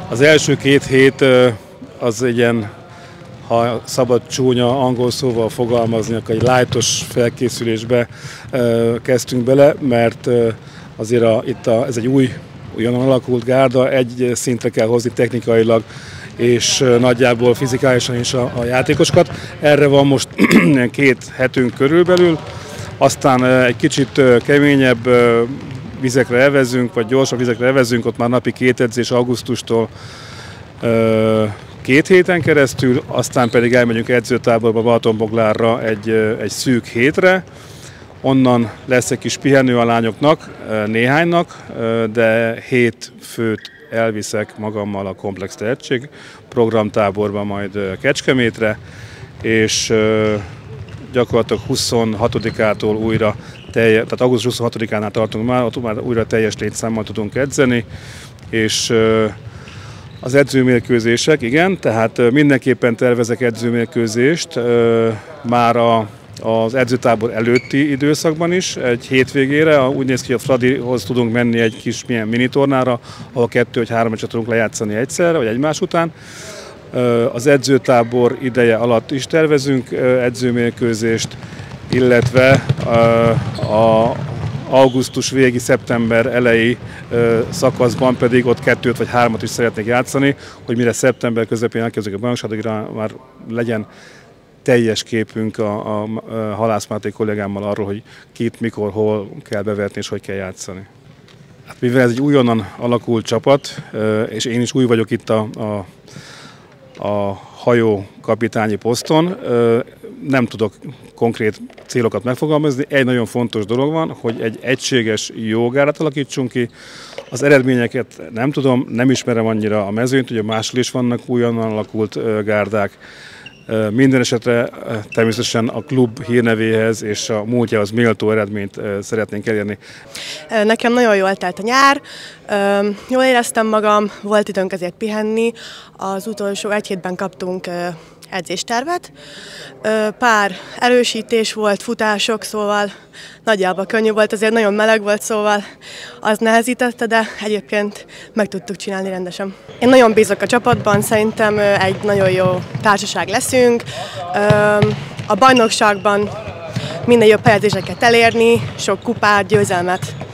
Az első 2 hét az egy ilyen, ha szabad csúnya angol szóval fogalmazni, akkor egy lightos felkészülésbe kezdtünk bele, mert azért ez egy újonnan alakult gárda, egy szintre kell hozni technikailag, és nagyjából fizikálisan is a játékosokat. Erre van most 2 hetünk körülbelül, aztán egy kicsit keményebb vizekre evezünk, vagy gyorsabb vizekre evezünk, ott már napi 2 edzés augusztustól 2 héten keresztül, aztán pedig elmegyünk edzőtáborba Balatonboglárra egy szűk hétre. Onnan lesz egy kis pihenő a lányoknak, néhánynak, de 7 főt elviszek magammal a Komplex Tehetség programtáborba, majd Kecskemétre, és gyakorlatilag 26-ától újra tehát augusztus 26-ánál tartunk ott már újra teljes létszámmal tudunk edzeni, és az edzőmérkőzések, igen, tehát mindenképpen tervezek edzőmérkőzést már az edzőtábor előtti időszakban is, egy hétvégére. Úgy néz ki, hogy a Fradihoz tudunk menni egy kis milyen minitornára, ahol 2 vagy 3 meccset tudunk lejátszani egyszerre, vagy egymás után. Az edzőtábor ideje alatt is tervezünk edzőmérkőzést, illetve a augusztus végi, szeptember elejé szakaszban pedig ott 2 vagy 3 is szeretnék játszani, hogy mire szeptember közepén elkezdjük a bajnokságra, már legyen teljes képünk a Halász Máté kollégámmal arról, hogy kit, mikor, hol kell bevetni és hogy kell játszani. Hát mivel ez egy újonnan alakult csapat, és én is új vagyok itt a hajó kapitányi poszton, nem tudok konkrét célokat megfogalmazni. Egy nagyon fontos dolog van, hogy egy egységes jó gárdát alakítsunk ki. Az eredményeket nem tudom, nem ismerem annyira a mezőnyt, ugye máshol is vannak újonnan alakult gárdák. Minden esetre természetesen a klub hírnevéhez és a múltjához méltó eredményt szeretnénk elérni. Nekem nagyon jól telt a nyár, jól éreztem magam, volt időnk ezért pihenni. Az utolsó 1 hétben kaptunk edzéstervet, pár erősítés volt, futások, szóval nagyjából könnyű volt, azért nagyon meleg volt, szóval az nehezítette, de egyébként meg tudtuk csinálni rendesen. Én nagyon bízok a csapatban, szerintem egy nagyon jó társaság leszünk. A bajnokságban minden jobb helyezéseket elérni, sok kupát, győzelmet.